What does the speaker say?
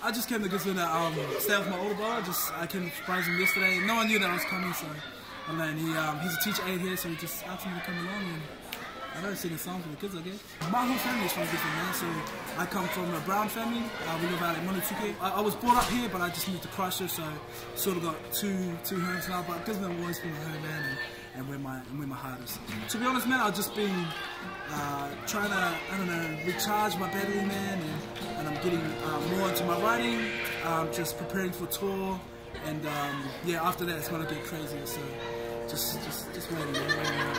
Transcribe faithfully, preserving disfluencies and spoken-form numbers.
I just came to Gisborne to um, stay with my older brother. Just I came to surprise him yesterday. No one knew that I was coming, so and then he um, he's a teacher aide here, so he just asked me to come along. And I don't sing a song for the kids, I guess. My whole family is from Gisborne, man. So I come from a Brown family. Uh, we live out in Monatuke. I, I was brought up here, but I just moved to Christchurch, so sort of got two two homes now. But Gisborne will always be my home, man. And, and where my and where my heart is. To be honest, man, I've just been uh, trying to, I don't know, recharge my battery, man, and, and I'm getting uh, more into my writing, um, just preparing for tour, and um, yeah, after that it's gonna get crazier. So just, just, just waiting, man, waiting.